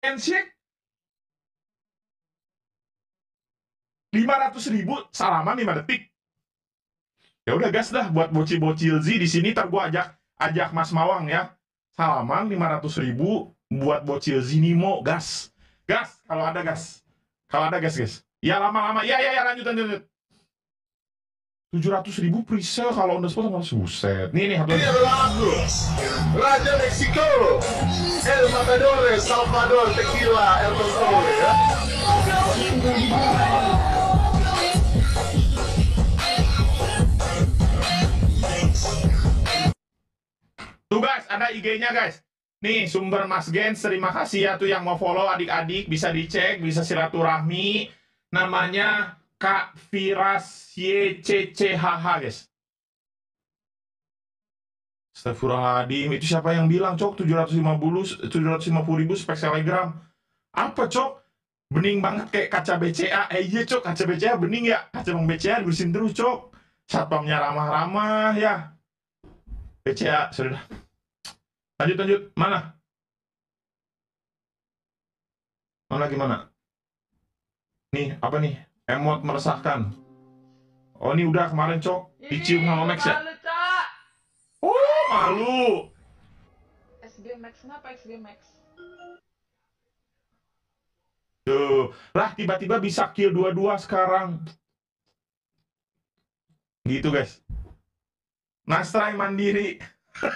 handshake 500.000 salaman 5 detik. Ya udah gas dah buat bocil-bocil Z di sini. Ntar gue ajak Mas Mawang ya. Salaman 500.000 buat bocil Z Nimo. Gas kalau ada gas. Guys. Ya lama-lama. Ya lanjut. 700.000 pre-sale kalau on the spot sama buset. Nih Ini adalah Raja Meksiko, El Matador, Salvador, Tequila, El Control ya. Tuh guys, ada IG-nya guys. Nih sumber Mas Gens, terima kasih ya tuh yang mau follow adik-adik, bisa dicek, bisa silaturahmi. Namanya Kak Firas YCCHH guys. Astagfirullahaladzim, itu siapa yang bilang cok 750.000 spek Telegram? Apa cok? Bening banget kayak kaca BCA. Iya cok, kaca BCA bening ya. Kaca Bang BCA dibersihin terus cok. Satpamnya ramah-ramah ya. BCA sudah. Lanjut. Mana? Gimana? Nih, apa nih? Emot meresahkan. Oh, ini udah kemarin, Cok. Dicium sama Max ya? Oh, malu. SG Max, kenapa SG Max? Tuh. Lah, tiba-tiba bisa kill 22 sekarang. Gitu, guys. Nastrai mandiri.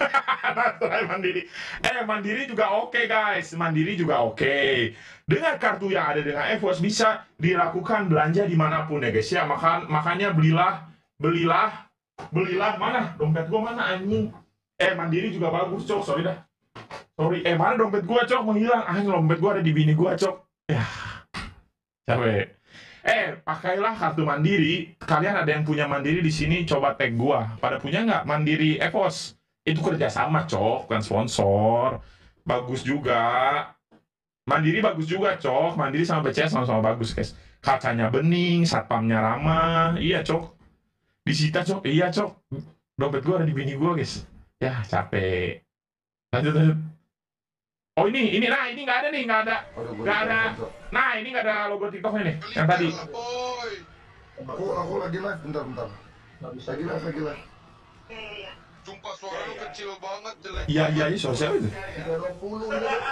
Mandiri juga oke guys. Mandiri juga oke. Dengan kartu yang ada dengan EVOS bisa dilakukan belanja dimanapun ya guys ya. Makanya belilah mana dompet gua mana anjing. Mandiri juga bagus cok. Sorry mana dompet gua cok menghilang. Dompet gua ada di bini gua cok. Ya capek. Pakailah kartu mandiri. Kalian ada yang punya mandiri di sini, coba tag gua. Pada punya nggak mandiri EVOS? Itu kerjasama cok, bukan sponsor. Bagus juga. Mandiri bagus juga cok. Mandiri sama BCA sama-sama bagus guys. Kacanya bening, satpamnya ramah. Iya cok. Disita cok. Iya cok. Dompet gua ada di bini gua guys. Ya capek. Lanjut. Oh ini nggak ada nih, nggak ada. Nah ini nggak ada logo TikToknya nih. Yang tadi. Aku lagi live, bentar. Lagi live. Sumpah suara lu kecil banget jelek. Iya, suara siapa itu? 30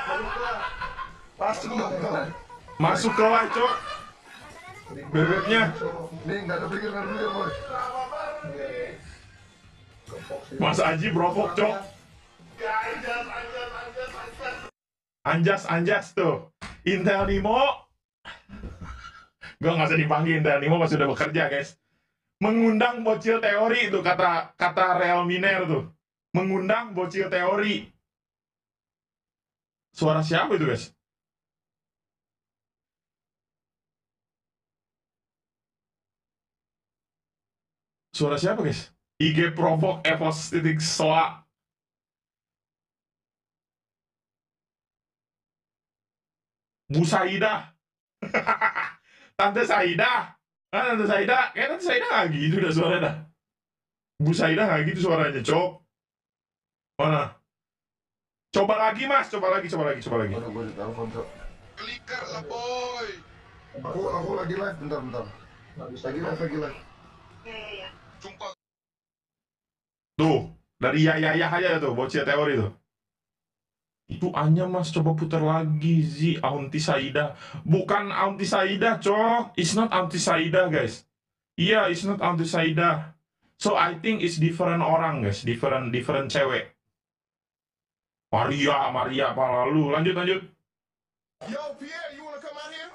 Masuk ke live, cok. Bebeknya. Nih, nggak ada pikir, boy. Mas Aji brokok, cok. Anjas tuh. Intel Nimo. Gue nggak usah dipanggil Intel Nimo pas sudah bekerja, guys. Mengundang bocil teori itu kata Real Miner tuh. Mengundang bocil teori. Suara siapa itu guys? Suara siapa guys? IG provok EVOS titik soa. Bu Saidah. Tante Saidah. Tante Saidah, kayak Tante Saidah nggak gitu udah suaranya dah. Bu Saidah nggak gitu suaranya, cok. Mana? Coba lagi mas, coba lagi. Aduh, gue ditelepon cok. Kliker lah boy. Aku lagi live, bentar. Lagi live. Sumpah. Tuh, dari ya aja tuh, bocil teori tuh. Itu Anya mas, coba putar lagi Aunty Saida. Bukan Aunty Saida cok. It's not Aunty Saida guys. Iya, it's not Aunty Saida. So I think it's different orang guys. Different cewek. Maria apa lalu. Lanjut. Yo Pierre, you wanna come out here?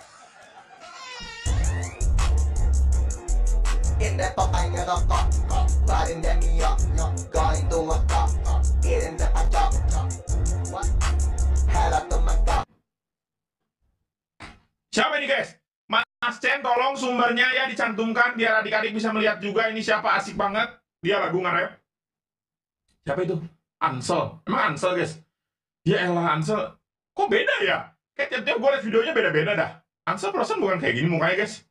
In that pop, I got a pop, riding that me up, going to my top, getting that I top, what? Head up to my top. Siapa ini guys? Mas Chen tolong sumbernya ya dicantumkan biar adik-adik bisa melihat juga ini siapa, asik banget. Dia lagu nge-rap. Siapa itu? Ansel. Emang Ansel guys? Ya elah Ansel. Kok beda ya? Kayak tiap-tiap gue liat videonya beda-beda dah. Ansel perasaan bukan kayak gini mukanya guys.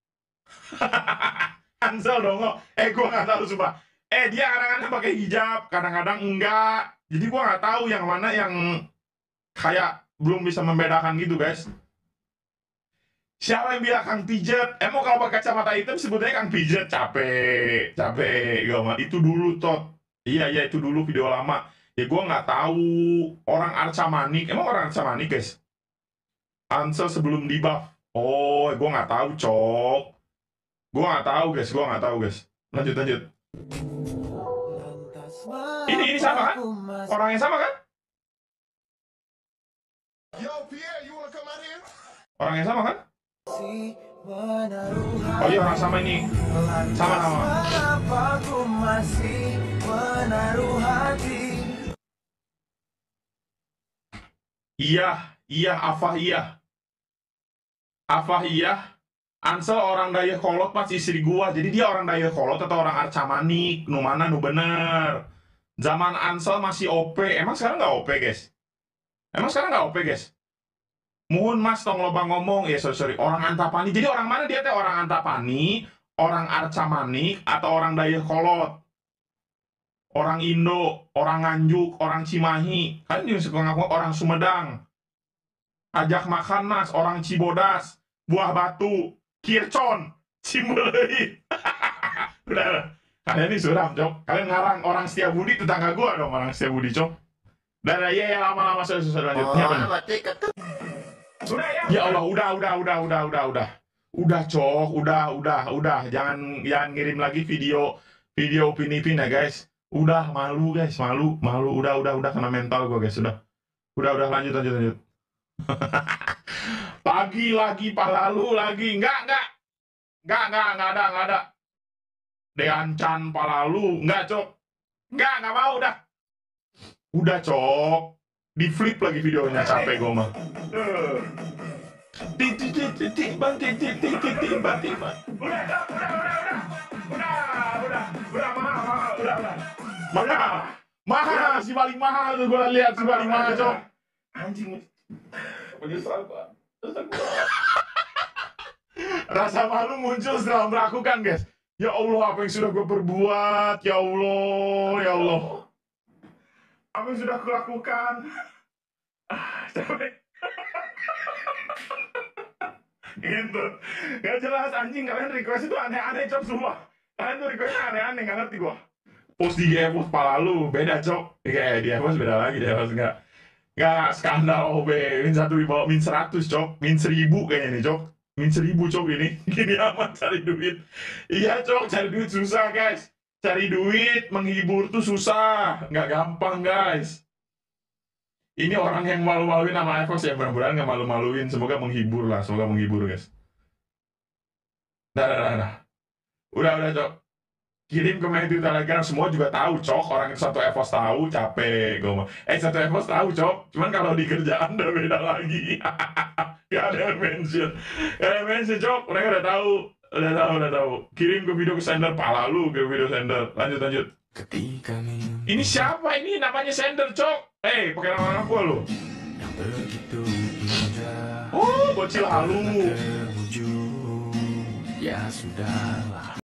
Ansel dong. Gue gak tahu sumpah. Dia kadang-kadang pakai hijab, kadang-kadang enggak. Jadi gue gak tahu yang mana yang kayak belum bisa membedakan gitu guys. Siapa yang bilang Kang Pijet? Emang kalau pakai kacamata hitam sebutnya Kang Pijet? Capek itu dulu tot. Iya itu dulu video lama. Ya gue nggak tahu orang Arca Manik. Emang orang Arca Manik guys? Ansel sebelum di buff. Oh, gue nggak tahu cok. Gue nggak tahu guys. Lanjut. Ini sama kan? Orangnya sama kan? Yo, Pierre, you wanna come out here? Orangnya sama kan? Oh iya orang sama ini. Sama. Iya, Afah iya. Ansel orang Dayakolot pas istri gua. Jadi dia orang Dayakolot atau orang Arca Manik. Nu mana nu bener. Zaman Ansel masih OP. Emang sekarang nggak OP guys? Mohon mas tong loba ngomong. Ya sorry. Orang Antapani. Jadi orang mana dia teh? Orang Antapani, orang Arca Manik, atau orang Dayakolot? Orang Indo, orang Nganjuk, orang Cimahi. Kan juga suka ngaku orang Sumedang. Ajak makan mas, orang Cibodas, Buah Batu, Kircon, Cimbeleuit. Udah. Kalian ini suram, cok. Kalian ngarang orang Setiabudi tetangga gua dong, orang Setiabudi, cok. Ya lama-lama susah lanjutnya apa nih? Ya Allah, udah. Udah, cok, udah. Jangan ngirim lagi video Upin-Ipin ya, guys. Udah, malu, guys, malu. Udah kena mental gua, guys, udah. Udah, lanjut. Lagi Palalu lagi. Enggak ada. Deancan Palalu, enggak cok. Enggak mau dah. Udah cok. Di flip lagi videonya, capek gue mah. Tiba. Udah. Mahal, si paling mahal tuh gue lihat si paling mahal cok. Anjing. Menyesal gua. Rasa malu muncul setelah melakukan guys. Ya Allah, apa yang sudah gue perbuat? Ya Allah. Apa yang sudah kulakukan? Capek. Gitu. Gak jelas anjing, kalian request itu aneh-aneh cok semua. Kalian tuh requestnya aneh-aneh, gak ngerti gua. Post di GFOS Palalu, beda cok. Kayak di GFOS beda lagi, di GFOS Nggak skandal OB. Min 1 di bawah, min 100 cok. Min 1000 kayaknya nih cok. Min 1000 cok ini. Gini amat cari duit. Iya cok, cari duit susah guys. Cari duit, menghibur tuh susah. Nggak gampang guys. Ini orang yang malu-maluin sama Evos ya. Mudah-mudahan nggak malu-maluin. Semoga menghibur lah. Semoga menghibur guys. Dah. Udah cok. Kirim ke main Telegram, semua juga tahu cok. Orang satu Evos tahu, capek gue mah. Satu Evos tahu cok. Cuman kalau di kerjaan udah beda lagi. Gak ada yang mention cok. Mereka udah tahu. Kirim ke video ke sender Palalu, ke video sender. Lanjut. Ini siapa ini? Namanya sender cok. Pakai nama anak gua lo. Oh, bocil halu. Ya sudahlah.